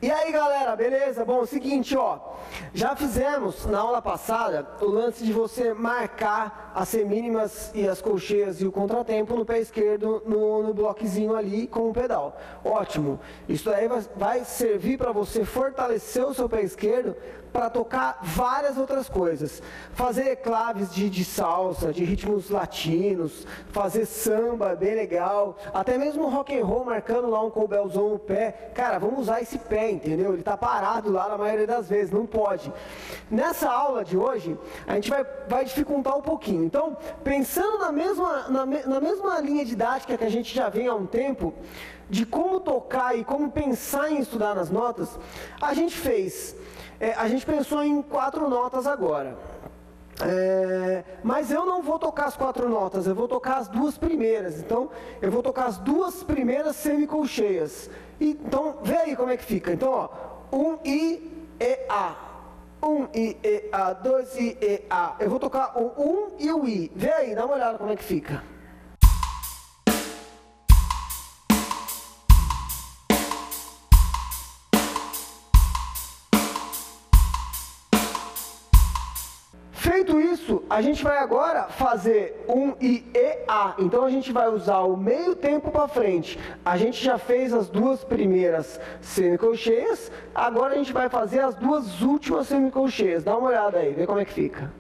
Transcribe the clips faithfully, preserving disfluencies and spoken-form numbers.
E aí galera, beleza? Bom, é o seguinte, ó, já fizemos na aula passada o lance de você marcar as semínimas e as colcheias e o contratempo no pé esquerdo no, no bloquezinho ali com o pedal. Ótimo, isso aí vai, vai servir para você fortalecer o seu pé esquerdo para tocar várias outras coisas. Fazer claves de, de salsa, de ritmos latinos, fazer samba, bem legal, até mesmo rock and roll marcando lá um cowbellzão no pé. Cara, vamos usar esse pé, entendeu? Ele tá parado lá na maioria das vezes, não pode. Nessa aula de hoje, a gente vai, vai dificultar um pouquinho. Então, pensando na mesma, na, na mesma linha didática que a gente já vem há um tempo, de como tocar e como pensar em estudar nas notas, a gente fez... É, a gente pensou em quatro notas agora, é, mas eu não vou tocar as quatro notas, eu vou tocar as duas primeiras. Então, eu vou tocar as duas primeiras semicolcheias. E, então, vê aí como é que fica. Então, ó, um, I, E, A. Um, I, E, A, dois, I, E, A. Eu vou tocar o um e o I. Vê aí, dá uma olhada como é que fica. Feito isso, a gente vai agora fazer um I, E, A. Então a gente vai usar o meio tempo para frente. A gente já fez as duas primeiras semicolcheias, agora a gente vai fazer as duas últimas semicolcheias. Dá uma olhada aí, vê como é que fica.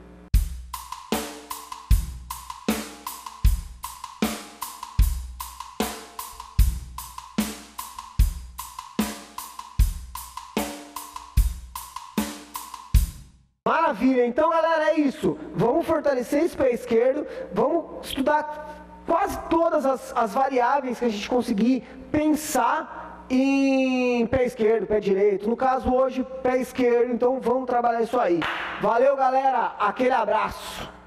Maravilha, então galera, é isso. Vamos fortalecer esse pé esquerdo, vamos estudar quase todas as, as variáveis que a gente conseguir pensar em pé esquerdo, pé direito. No caso hoje, pé esquerdo, então vamos trabalhar isso aí. Valeu galera, aquele abraço.